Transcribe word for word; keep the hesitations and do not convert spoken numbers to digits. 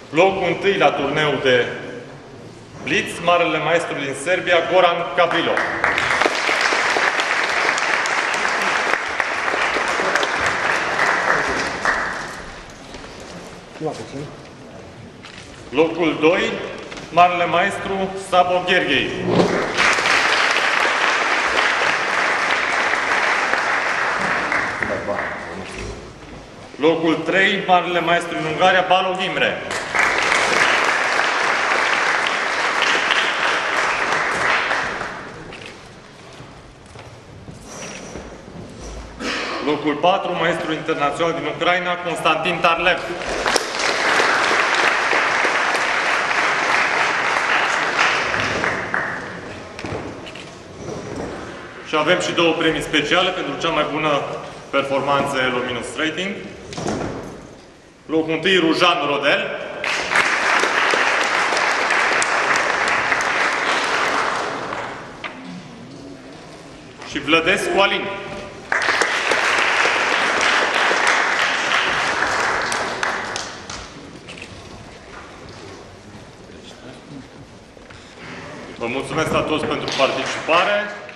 Locul întâi la turneul de Blitz, marele maestru din Serbia, Goran Gavrilov. Locul doi, marele maestru Sabo Gherghei. Locul trei, marele maestru din Ungaria, Balo Imre. Locul patru, maestru internațional din Ucraina, Constantin Tarlev. Și avem și două premii speciale pentru cea mai bună performanță Elo minus rating. Locul întâi, Rujan Rodel. Și Vlădescu Alin. Vă mulțumesc la toți pentru participare.